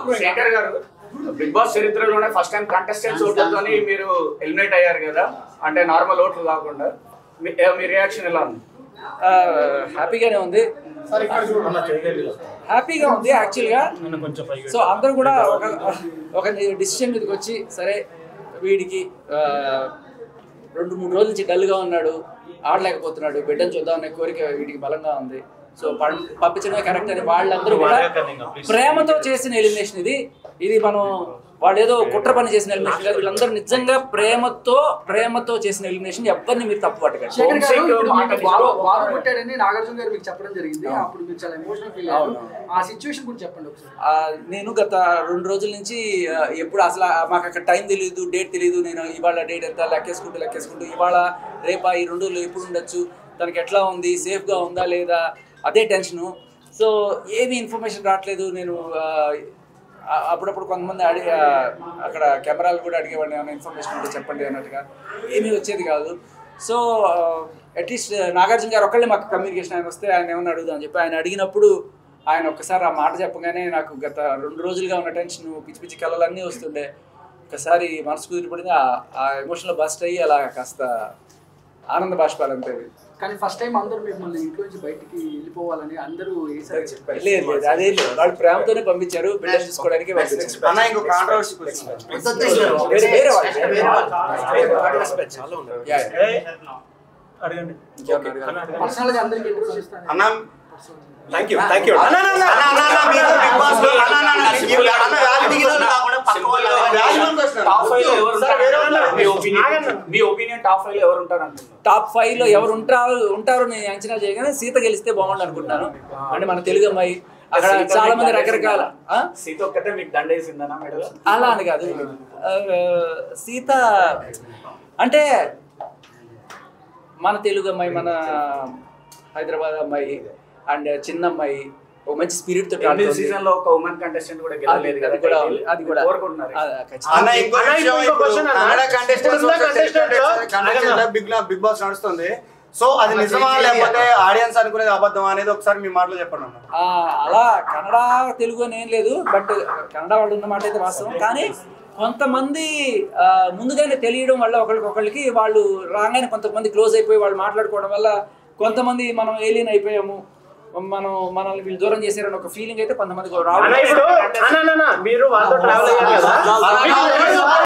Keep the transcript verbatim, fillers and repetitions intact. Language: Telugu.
శేఖర్ గారు బిగ్ బాస్ చరిత్రలోనే ఫస్ట్ టైం కంటెస్టెంట్స్ ఓట్లతోని మీరు ఎలిమినేట్ అయ్యారు కదా, అంటే నార్మల్ ఓట్లు కాకుండా, మీ రియాక్షన్ ఎలా ఉంది? హ్యాపీగానే ఉంది, హ్యాపీగా ఉంది యాక్చువల్గా. సో అందరూ కూడా ఒక ఒక డిసిషన్ మీదకి వచ్చి, సరే వీడికి రెండు మూడు రోజుల నుంచి డల్గా ఉన్నాడు, ఆడలేకపోతున్నాడు, బిడ్డను చూద్దామనే కోరిక వీడికి బలంగా ఉంది, సో పంపించడమే కరెక్ట్ అని వాళ్ళందరూ కూడా ప్రేమతో చేసిన ఎలిమినేషన్ ఇది. ఇది మనం వాళ్ళు ఏదో కుట్ర పని చేసిన ఎలిమినేషన్ కాదు, వీళ్ళందరూ నిజంగా ప్రేమతో ప్రేమతో చేసిన ఎలిమినేషన్. ఎవరిని మీరు తప్పు పట్టకండి. నాగార్జున గారు మీకు చెప్పడం జరిగింది, అప్పుడు మీరు చాలా ఎమోషనల్ ఫీల్ అయ్యారు. ఆ సిచ్యువేషన్ గురించి చెప్పండి ఒకసారి. నేను గత రెండు రోజుల నుంచి ఎప్పుడు అసలు మాకు అక్కడ టైం తెలియదు, డేట్ తెలియదు. నేను ఇవాళ డేట్ ఎంత లెక్కేసుకుంటూ లెక్కేసుకుంటూ ఇవాళ రేపా ఈ రెండు రోజులు ఎప్పుడు ఉండొచ్చు, తనకి ఎట్లా ఉంది, సేఫ్గా ఉందా లేదా, అదే టెన్షను. సో ఏమీ ఇన్ఫర్మేషన్ రావట్లేదు. నేను అప్పుడప్పుడు కొంతమంది అడి అక్కడ కెమెరాలు కూడా అడిగేవాడిని, ఏమైనా ఇన్ఫర్మేషన్ ఉంటే చెప్పండి అన్నట్టుగా, ఏమీ వచ్చేది కాదు. సో అట్లీస్ట్ నాగార్జున గారు ఒక్కళ్ళే మాకు కమ్యూనికేషన్ ఆయన వస్తే ఆయన ఏమన్నా అడుగుదాం అని చెప్పి ఆయన అడిగినప్పుడు ఆయన ఒక్కసారి ఆ మాట చెప్పగానే నాకు గత రెండు రోజులుగా ఉన్న టెన్షన్, పిచ్చి పిచ్చి కళలన్నీ వస్తుండే. ఒకసారి మనసు కుదిరిపడింది, ఆ ఎమోషన్లో బస్ట్ అయ్యి అలా కాస్త ఆనంద బాష్పాలు అంతే. కానీ ఫస్ట్ టైం అందరూ మిమ్మల్ని ఇంట్లో నుంచి బయటికి వెళ్ళిపోవాలని అందరూ చెప్పారు. లేదు లేదు, అదే లేదు, వాళ్ళు ప్రేమతోనే పంపించారు, బిడ్డ చూసుకోవడానికి పంపించారు. Thank you thank you top five లో ఎవరు ఉంటారు ఉంటారు నేను అంచనా చేయగానే సీత గెలిస్తే బాగుండు అనుకుంటున్నాను. అంటే మన తెలుగు అమ్మాయి, అక్కడ చాలా మంది రకరకాల. సీత ఒక్కటే మీకు దండేసిందనా మేడం? అలా అని కాదు, సీత అంటే మన తెలుగు అమ్మాయి, మన హైదరాబాద్ అమ్మాయి అండ్ చిన్న అమ్మాయి, ఒక మంచి స్పిరిట్ తో సీజన్ లో ఒక ఉమెన్ కంటెస్టెంట్ కూడా గెలవలేదు కదా, కూడా అది కూడా బిగ్ బాస్ నడుస్తుంది. సో అది నిజమా లేకపోతే ఆడియన్స్ అనుకునేది అబద్ధం అనేది ఒకసారి మీ మాటలో చెప్పండి. అలా కన్నడ తెలుగు అని ఏం లేదు, బట్ కన్నడ వాళ్ళు ఉన్న మాట అయితే వాస్తవం. కానీ కొంతమంది ముందుగానే తెలియడం వల్ల ఒకరికొకరికి వాళ్ళు రాగానే కొంతమంది క్లోజ్ అయిపోయి వాళ్ళు మాట్లాడుకోవడం వల్ల కొంతమంది మనం ఏలియన్ అయిపోయాము, మనం మనల్ని వీళ్ళు దూరం చేశారని ఒక ఫీలింగ్ అయితే కొంతమందికి రావడం. మీరు వాళ్ళతో ట్రావెల్ అయ్యారు కదా.